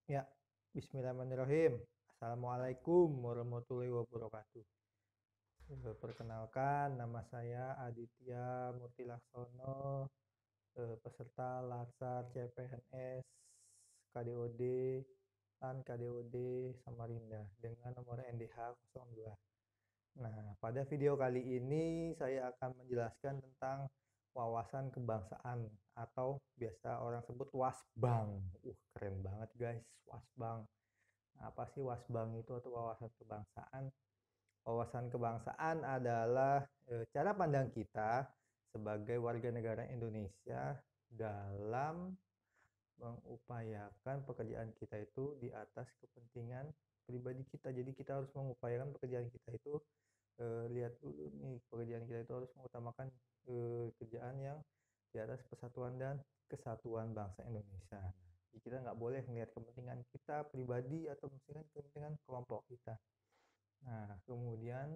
Ya, bismillahirrahmanirrahim. Assalamualaikum warahmatullahi wabarakatuh. Perkenalkan, nama saya Aditya Murti Laksono, peserta Latsar CPNS KDOD dan KDOD Samarinda dengan nomor NDH 02. Nah, pada video kali ini saya akan menjelaskan tentang wawasan kebangsaan atau biasa orang sebut WASBANG. Keren banget guys, WASBANG. Apa sih WASBANG itu atau wawasan kebangsaan? Wawasan kebangsaan adalah cara pandang kita sebagai warga negara Indonesia dalam mengupayakan pekerjaan kita itu di atas kepentingan pribadi kita. Jadi kita harus mengupayakan pekerjaan kita itu lihat dulu nih, pekerjaan kita itu harus mengutamakan kerjaan yang di atas persatuan dan kesatuan bangsa Indonesia. Jadi kita nggak boleh melihat kepentingan kita pribadi atau kepentingan kelompok kita. Nah, kemudian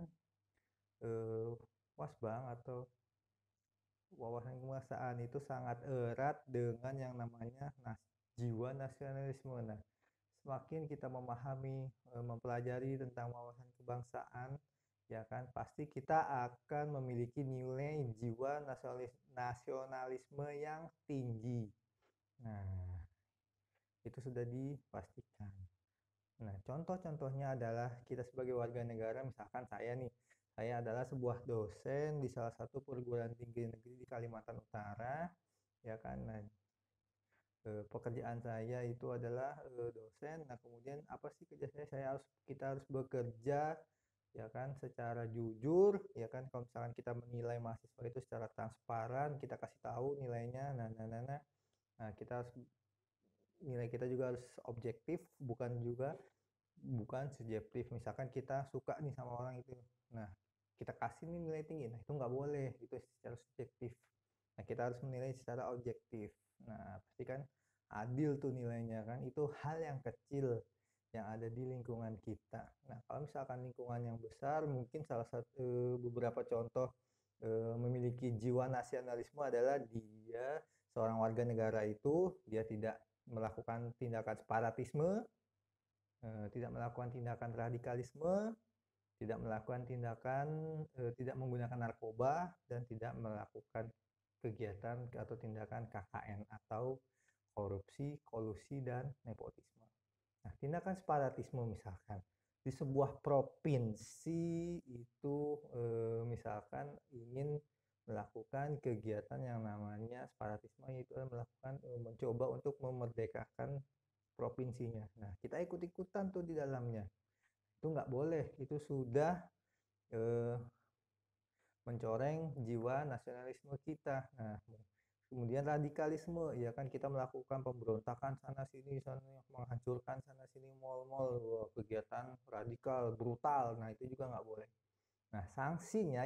wasbang atau wawasan kebangsaan itu sangat erat dengan yang namanya jiwa nasionalisme. Nah, semakin kita memahami, mempelajari tentang wawasan kebangsaan, ya kan, pasti kita akan memiliki nilai jiwa nasionalisme yang tinggi. Nah, itu sudah dipastikan. Nah, contoh-contohnya adalah kita sebagai warga negara, misalkan saya adalah sebuah dosen di salah satu perguruan tinggi negeri di Kalimantan Utara, ya kan. Nah, pekerjaan saya itu adalah dosen. Nah, kemudian apa sih kerja saya? Kita harus bekerja, ya kan, secara jujur, ya kan. Kalau misalkan kita menilai mahasiswa itu secara transparan, kita kasih tahu nilainya. Nah, kita harus nilai kita juga harus objektif, bukan subjektif. Misalkan kita suka nih sama orang itu, nah kita kasih nih nilai tinggi, nah itu nggak boleh, itu secara subjektif. Nah, kita harus menilai secara objektif. Nah, pasti kan adil tuh nilainya kan, itu hal yang kecil yang ada di lingkungan kita. Nah, kalau misalkan lingkungan yang besar, mungkin salah satu beberapa contoh memiliki jiwa nasionalisme adalah dia seorang warga negara itu dia tidak melakukan tindakan separatisme, tidak melakukan tindakan radikalisme, tidak menggunakan narkoba, dan tidak melakukan kegiatan atau tindakan KKN atau korupsi, kolusi, dan nepotisme. Nah, tindakan separatisme misalkan di sebuah provinsi itu misalkan ingin melakukan kegiatan yang namanya separatisme, yaitu mencoba untuk memerdekakan provinsinya. Nah, kita ikut-ikutan tuh di dalamnya. Itu nggak boleh, itu sudah eh, mencoreng jiwa nasionalisme kita. Nah, kemudian radikalisme, ya kan, kita melakukan pemberontakan sana sini, menghancurkan sana sini mal-mal, kegiatan radikal, brutal. Nah, itu juga nggak boleh. Nah, sanksinya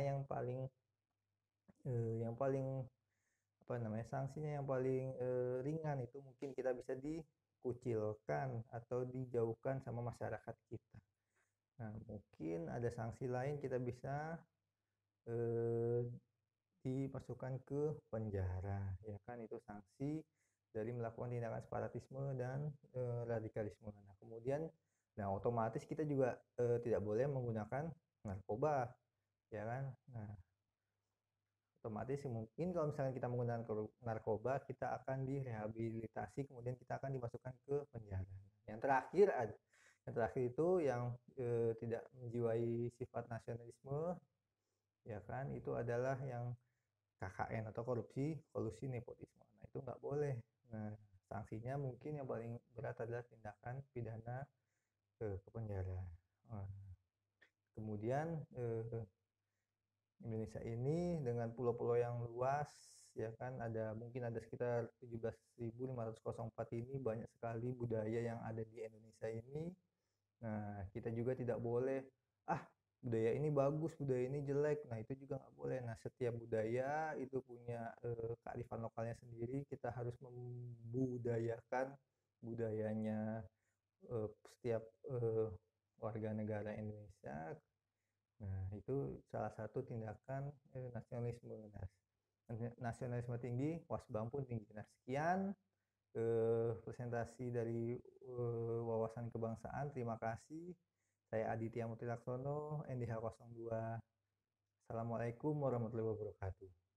yang paling apa namanya sanksinya yang paling ringan itu mungkin kita bisa dikucilkan atau dijauhkan sama masyarakat kita. Nah, mungkin ada sanksi lain, kita bisa eh, dimasukkan ke penjara, ya kan, itu sanksi dari melakukan tindakan separatisme dan radikalisme. Nah, kemudian otomatis kita juga tidak boleh menggunakan narkoba, ya kan. Nah, otomatis mungkin kalau misalnya kita menggunakan narkoba, kita akan direhabilitasi, kemudian kita akan dimasukkan ke penjara. Yang terakhir itu yang tidak menjiwai sifat nasionalisme, ya kan, itu adalah yang KKN atau korupsi, kolusi, nepotisme. Nah, itu nggak boleh. Nah, sanksinya mungkin yang paling berat adalah tindakan pidana ke penjara. Nah, kemudian Indonesia ini dengan pulau-pulau yang luas, ya kan, mungkin ada sekitar 17.504 ini, banyak sekali budaya yang ada di Indonesia ini. Nah, kita juga tidak boleh budaya ini bagus, budaya ini jelek. Nah, itu juga nggak boleh. Nah, setiap budaya itu punya kearifan lokalnya sendiri. Kita harus membudayakan budayanya setiap warga negara Indonesia. Nah, itu salah satu tindakan nasionalisme. Nah, nasionalisme tinggi, wasbang pun tinggi. Nah, sekian presentasi dari, wawasan kebangsaan. Terima kasih. Saya Aditya Mutri Laksono, NDH 02. Assalamualaikum warahmatullahi wabarakatuh.